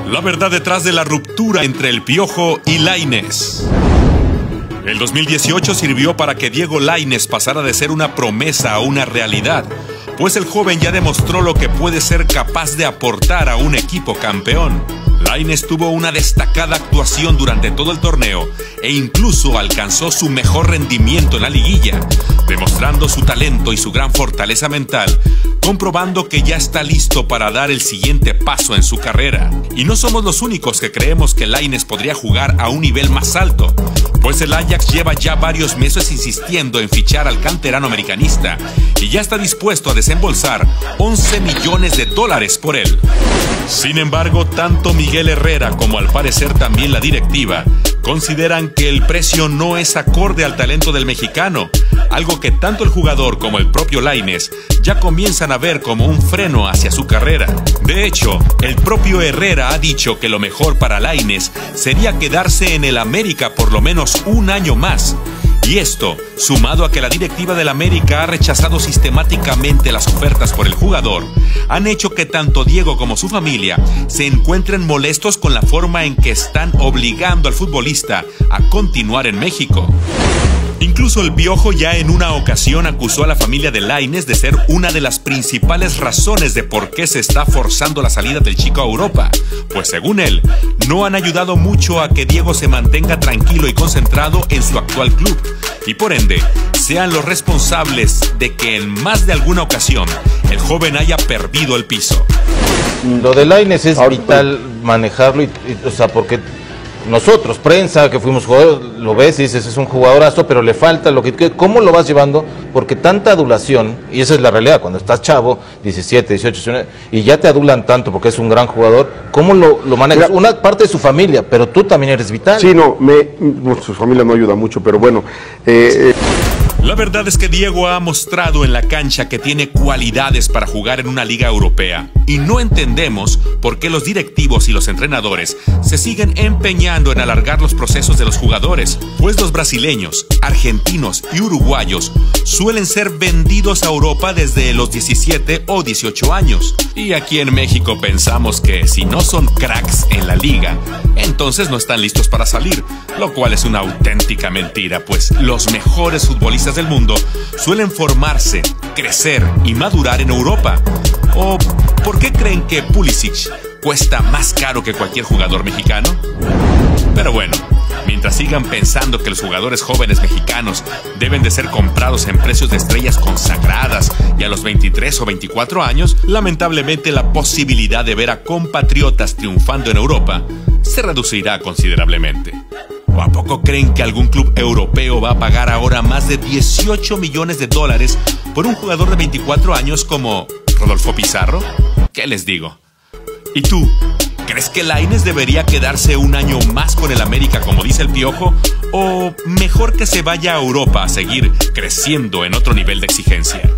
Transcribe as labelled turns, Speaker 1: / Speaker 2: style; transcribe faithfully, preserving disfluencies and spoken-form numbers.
Speaker 1: La verdad detrás de la ruptura entre el Piojo y Lainez. El dos mil dieciocho sirvió para que Diego Lainez pasara de ser una promesa a una realidad, pues el joven ya demostró lo que puede ser capaz de aportar a un equipo campeón. Lainez tuvo una destacada actuación durante todo el torneo e incluso alcanzó su mejor rendimiento en la liguilla, demostrando su talento y su gran fortaleza mental, comprobando que ya está listo para dar el siguiente paso en su carrera. Y no somos los únicos que creemos que Lainez podría jugar a un nivel más alto, pues el Ajax lleva ya varios meses insistiendo en fichar al canterano americanista y ya está dispuesto a desembolsar once millones de dólares por él. Sin embargo, tanto Miguel Herrera como al parecer también la directiva consideran que el precio no es acorde al talento del mexicano, algo que tanto el jugador como el propio Lainez ya comienzan a ver como un freno hacia su carrera. De hecho, el propio Herrera ha dicho que lo mejor para Lainez sería quedarse en el América por lo menos un año más. Y esto, sumado a que la directiva del América ha rechazado sistemáticamente las ofertas por el jugador, han hecho que tanto Diego como su familia se encuentren molestos con la forma en que están obligando al futbolista a continuar en México. Incluso el Piojo ya en una ocasión acusó a la familia de Lainez de ser una de las principales razones de por qué se está forzando la salida del chico a Europa, pues según él, no han ayudado mucho a que Diego se mantenga tranquilo y concentrado en su actual club, y por ende, sean los responsables de que en más de alguna ocasión el joven haya perdido el piso.
Speaker 2: Lo de Lainez es vital manejarlo, y, y, o sea, porque nosotros, prensa, que fuimos jugadores, lo ves y dices, es un jugadorazo, pero le falta lo que... ¿Cómo lo vas llevando? Porque tanta adulación, y esa es la realidad, cuando estás chavo, diecisiete, dieciocho, y ya te adulan tanto porque es un gran jugador, ¿cómo lo, lo manejas? Mira, una parte de su familia, pero tú también eres vital.
Speaker 3: Sí, no, me, su familia no ayuda mucho, pero bueno... Eh, eh.
Speaker 1: La verdad es que Diego ha mostrado en la cancha que tiene cualidades para jugar en una liga europea, y no entendemos por qué los directivos y los entrenadores se siguen empeñando en alargar los procesos de los jugadores, pues los brasileños, argentinos y uruguayos suelen ser vendidos a Europa desde los diecisiete o dieciocho años. Y aquí en México pensamos que si no son cracks en la liga, entonces no están listos para salir, lo cual es una auténtica mentira, pues los mejores futbolistas del mundo suelen formarse, crecer y madurar en Europa. ¿O por qué creen que Pulisic cuesta más caro que cualquier jugador mexicano? Pero bueno, mientras sigan pensando que los jugadores jóvenes mexicanos deben de ser comprados en precios de estrellas consagradas y a los veintitrés o veinticuatro años, lamentablemente la posibilidad de ver a compatriotas triunfando en Europa se reducirá considerablemente. ¿O a poco creen que algún club europeo va a pagar ahora más de dieciocho millones de dólares por un jugador de veinticuatro años como Rodolfo Pizarro? ¿Qué les digo? ¿Y tú? ¿Crees que Lainez debería quedarse un año más con el América como dice el Piojo? ¿O mejor que se vaya a Europa a seguir creciendo en otro nivel de exigencia?